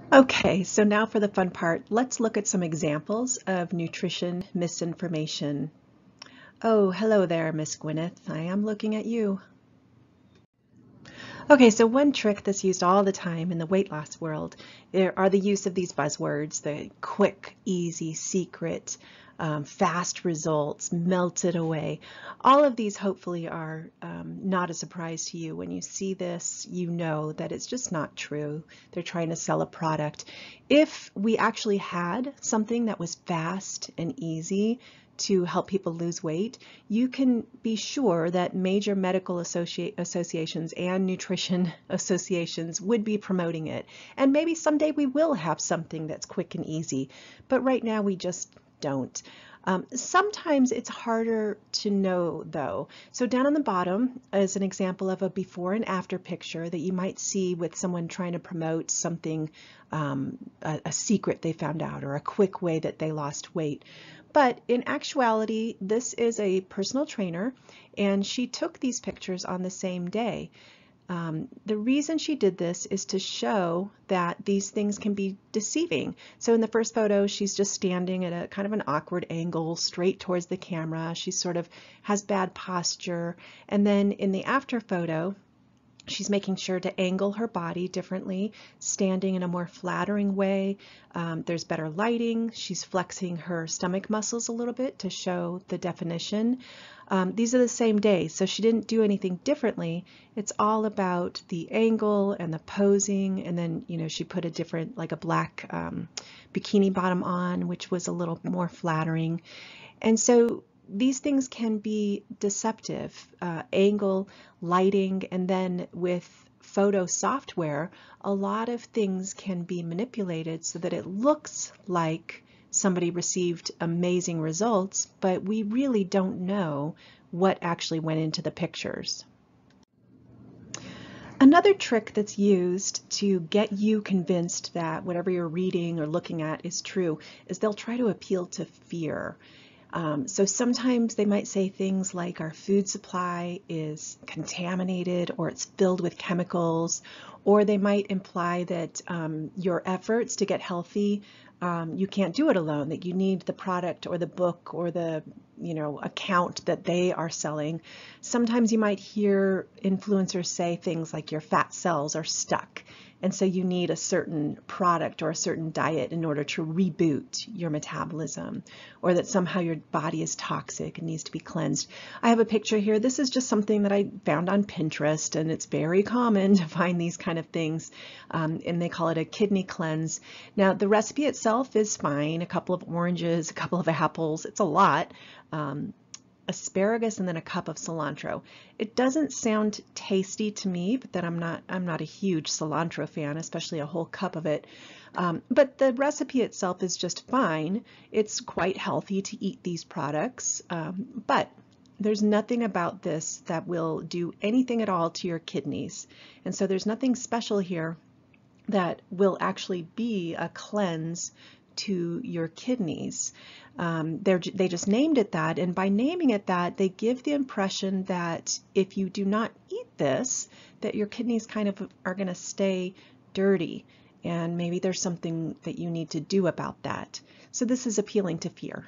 Okay, so now for the fun part, let's look at some examples of nutrition misinformation. Oh, hello there, Miss Gwyneth. I am looking at you. Okay, so one trick that's used all the time in the weight loss world are the use of these buzzwords, the quick, easy, secret, fast results, melted away. All of these hopefully are not a surprise to you. When you see this, you know that it's just not true. They're trying to sell a product. If we actually had something that was fast and easy to help people lose weight, you can be sure that major medical associations and nutrition associations would be promoting it. And maybe someday we will have something that's quick and easy, but right now we just don't. Sometimes it's harder to know though. So down on the bottom is an example of a before and after picture that you might see with someone trying to promote something, a secret they found out or a quick way that they lost weight. But in actuality, this is a personal trainer, and she took these pictures on the same day. The reason she did this is to show that these things can be deceiving. So in the first photo, she's just standing at a kind of an awkward angle, straight towards the camera. She sort of has bad posture. And then in the after photo, she's making sure to angle her body differently, standing in a more flattering way. There's better lighting. She's flexing her stomach muscles a little bit to show the definition. These are the same day, so she didn't do anything differently. It's all about the angle and the posing, and then she put a different, like a black bikini bottom on, which was a little more flattering. And so these things can be deceptive, angle, lighting, and then with photo software, a lot of things can be manipulated so that it looks like somebody received amazing results, but we really don't know what actually went into the pictures. Another trick that's used to get you convinced that whatever you're reading or looking at is true is they'll try to appeal to fear. So sometimes they might say things like our food supply is contaminated or it's filled with chemicals, or they might imply that your efforts to get healthy, you can't do it alone, that you need the product or the book or the account that they are selling. Sometimes you might hear influencers say things like your fat cells are stuck, and so you need a certain product or a certain diet in order to reboot your metabolism, or that somehow your body is toxic and needs to be cleansed. I have a picture here. This is just something that I found on Pinterest, and it's very common to find these kind of things, and they call it a kidney cleanse. Now, the recipe itself is fine. A couple of oranges, a couple of apples. It's a lot. Asparagus, and then a cup of cilantro. It doesn't sound tasty to me, but then I'm not a huge cilantro fan, especially a whole cup of it. But the recipe itself is just fine. It's quite healthy to eat these products, but there's nothing about this that will do anything at all to your kidneys. And so there's nothing special here that will actually be a cleanse to your kidneys. They just named it that, and by naming it that, they give the impression that if you do not eat this, that your kidneys kind of are going to stay dirty, and maybe there's something that you need to do about that. So this is appealing to fear.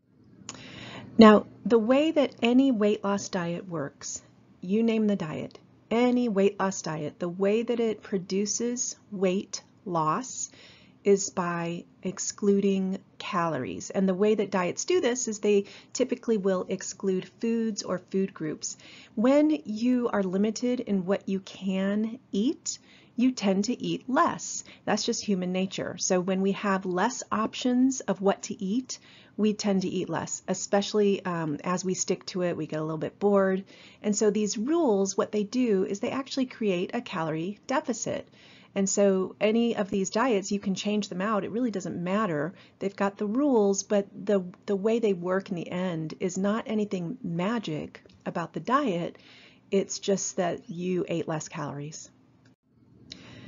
Now, the way that any weight loss diet works, you name the diet, any weight loss diet, the way that it produces weight loss is by excluding calories. And the way that diets do this is they typically will exclude foods or food groups. When you are limited in what you can eat, you tend to eat less. That's just human nature. So when we have less options of what to eat, we tend to eat less, especially as we stick to it, we get a little bit bored. And so these rules, what they do is they actually create a calorie deficit. And so any of these diets, you can change them out. It really doesn't matter. They've got the rules, but the way they work in the end is not anything magic about the diet. It's just that you ate less calories.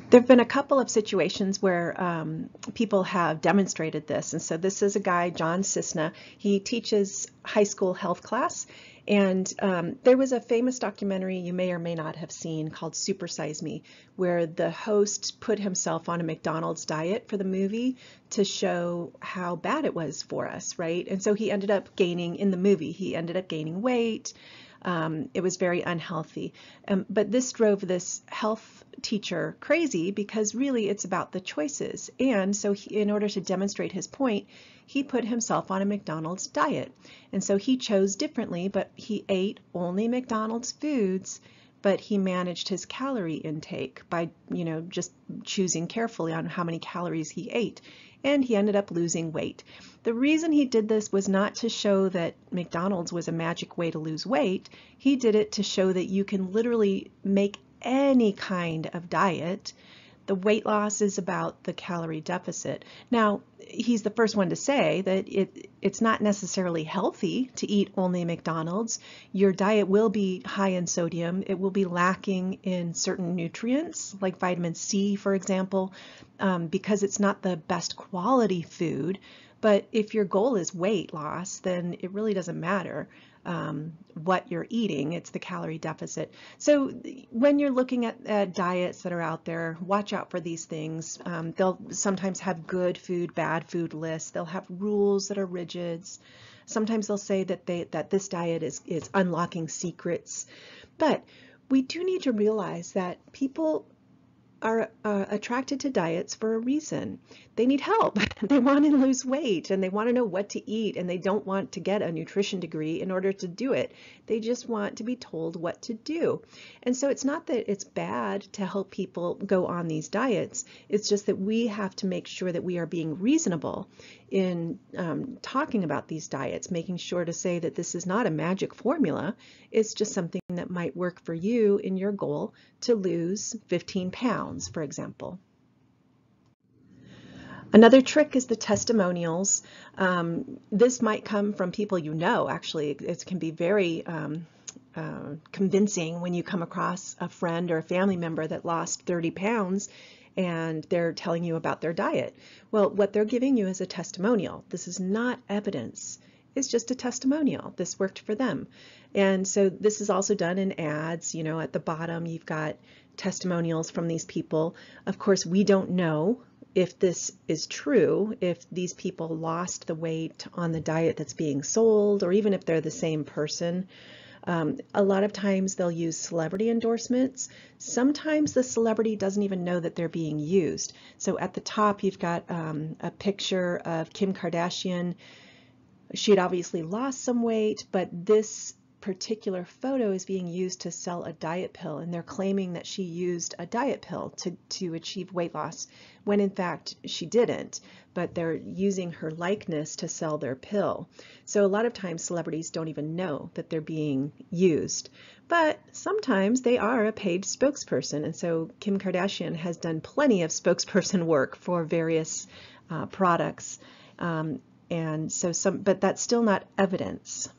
There have been a couple of situations where people have demonstrated this. And so this is a guy, John Cisna. He teaches high school health class. And there was a famous documentary you may or may not have seen called Super Size Me, where the host put himself on a McDonald's diet for the movie to show how bad it was for us, right? And so he ended up gaining, in the movie, he ended up gaining weight. It was very unhealthy. But this drove this health teacher crazy because really it's about the choices. And so in order to demonstrate his point, he put himself on a McDonald's diet. And so he chose differently, but he ate only McDonald's foods, but he managed his calorie intake by, just choosing carefully on how many calories he ate. And he ended up losing weight. The reason he did this was not to show that McDonald's was a magic way to lose weight. He did it to show that you can literally make any kind of diet. The weight loss is about the calorie deficit. Now, he's the first one to say that it's not necessarily healthy to eat only McDonald's. Your diet will be high in sodium. It will be lacking in certain nutrients, like vitamin C, for example, because it's not the best quality food. But if your goal is weight loss, then it really doesn't matter what you're eating. It's the calorie deficit. So when you're looking at diets that are out there, watch out for these things. They'll sometimes have good food, bad food lists. They'll have rules that are rigid. Sometimes they'll say that this diet is unlocking secrets. But we do need to realize that people are attracted to diets for a reason. They need help. They want to lose weight and they want to know what to eat, and they don't want to get a nutrition degree in order to do it. They just want to be told what to do. And so it's not that it's bad to help people go on these diets. It's just that we have to make sure that we are being reasonable in talking about these diets, making sure to say that this is not a magic formula. It's just something that might work for you in your goal to lose 15 pounds, for example. Another trick is the testimonials. This might come from people you know, actually. It can be very convincing when you come across a friend or a family member that lost 30 pounds and they're telling you about their diet. Well, what they're giving you is a testimonial. This is not evidence. It's just a testimonial. This worked for them. And so this is also done in ads. At the bottom, you've got testimonials from these people. Of course, we don't know if this is true, if these people lost the weight on the diet that's being sold, or even if they're the same person. A lot of times they'll use celebrity endorsements. Sometimes the celebrity doesn't even know that they're being used. So at the top, you've got a picture of Kim Kardashian. She had obviously lost some weight, but this particular photo is being used to sell a diet pill, and they're claiming that she used a diet pill to achieve weight loss, when in fact she didn't, but they're using her likeness to sell their pill. So a lot of times celebrities don't even know that they're being used, but sometimes they are a paid spokesperson, and so Kim Kardashian has done plenty of spokesperson work for various products, and so but that's still not evidence.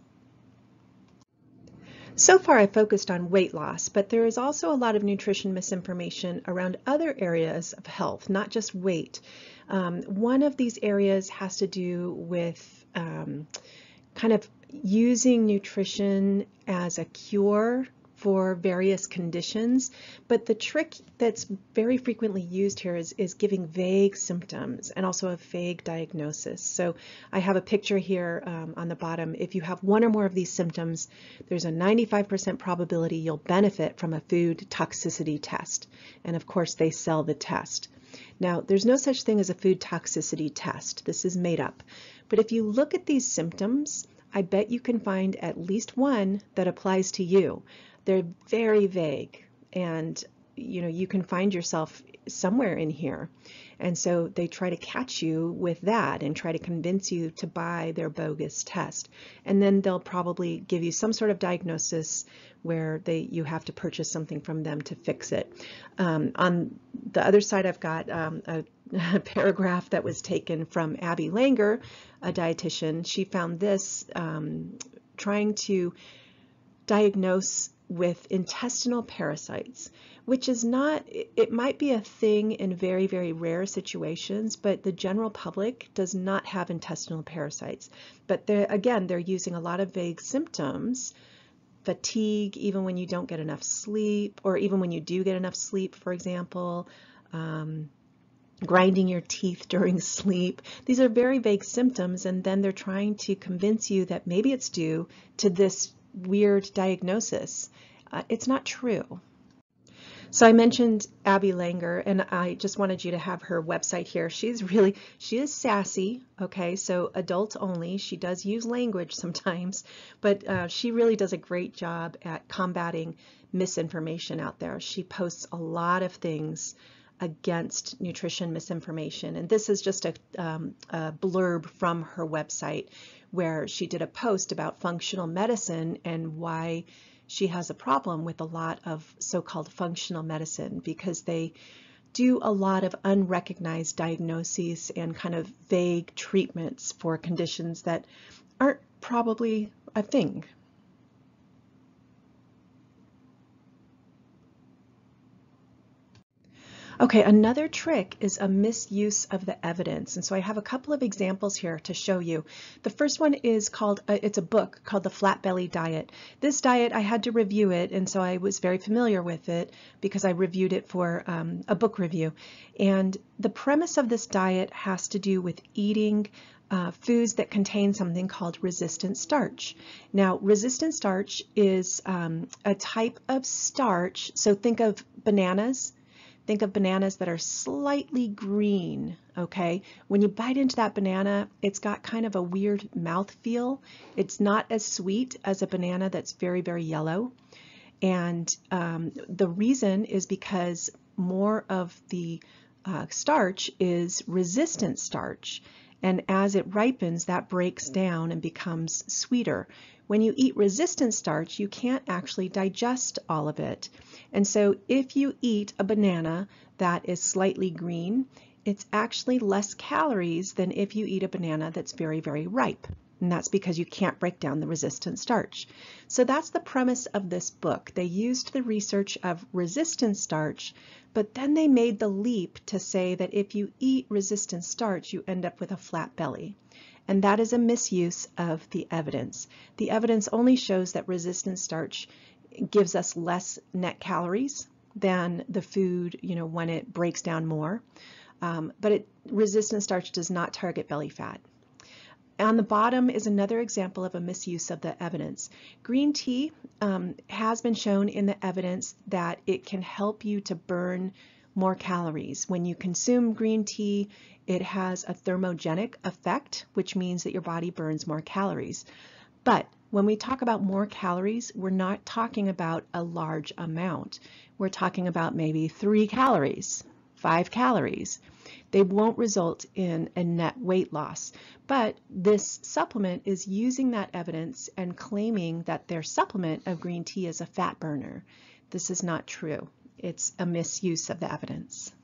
So far I've focused on weight loss, but there is also a lot of nutrition misinformation around other areas of health, not just weight. One of these areas has to do with kind of using nutrition as a cure for various conditions, but the trick that's very frequently used here is giving vague symptoms and also a vague diagnosis. So I have a picture here on the bottom. If you have one or more of these symptoms, there's a 95% probability you'll benefit from a food toxicity test. And of course, they sell the test. Now, there's no such thing as a food toxicity test. This is made up. But if you look at these symptoms, I bet you can find at least one that applies to you. They're very vague, and you can find yourself somewhere in here. And so they try to catch you with that and try to convince you to buy their bogus test. And then they'll probably give you some sort of diagnosis where you have to purchase something from them to fix it. On the other side, I've got a paragraph that was taken from Abby Langer, a dietitian. She found this trying to diagnose with intestinal parasites, which is not, it might be a thing in very, very rare situations, but the general public does not have intestinal parasites. But again, they're using a lot of vague symptoms, fatigue, even when you don't get enough sleep, or even when you do get enough sleep, for example, grinding your teeth during sleep. These are very vague symptoms, and then they're trying to convince you that maybe it's due to this weird diagnosis. It's not true. So I mentioned Abby Langer, and I just wanted you to have her website here. She is sassy, okay, so adult only. She does use language sometimes, but she really does a great job at combating misinformation out there. She posts a lot of things against nutrition misinformation, and this is just a blurb from her website where she did a post about functional medicine and why she has a problem with a lot of so-called functional medicine, because they do a lot of unrecognized diagnoses and kind of vague treatments for conditions that aren't probably a thing. Okay, another trick is a misuse of the evidence. And so I have a couple of examples here to show you. The first one is called, it's a book called The Flat Belly Diet. This diet, I had to review it, and so I was very familiar with it because I reviewed it for a book review. And the premise of this diet has to do with eating foods that contain something called resistant starch. Now, resistant starch is a type of starch, so think of bananas. Think of bananas that are slightly green, okay? When you bite into that banana, it's got kind of a weird mouth feel. It's not as sweet as a banana that's very, very yellow. And the reason is because more of the starch is resistant starch. And as it ripens, that breaks down and becomes sweeter. When you eat resistant starch, you can't actually digest all of it. And so if you eat a banana that is slightly green, it's actually less calories than if you eat a banana that's very, very ripe. And that's because you can't break down the resistant starch. So that's the premise of this book. They used the research of resistant starch, but then they made the leap to say that if you eat resistant starch, you end up with a flat belly. And that is a misuse of the evidence. The evidence only shows that resistant starch gives us less net calories than the food, when it breaks down more. But resistant starch does not target belly fat. On the bottom is another example of a misuse of the evidence. Green tea has been shown in the evidence that it can help you to burn more calories. When you consume green tea, it has a thermogenic effect, which means that your body burns more calories. But when we talk about more calories, we're not talking about a large amount. We're talking about maybe 3 calories, 5 calories. They won't result in a net weight loss. But this supplement is using that evidence and claiming that their supplement of green tea is a fat burner. This is not true. It's a misuse of the evidence.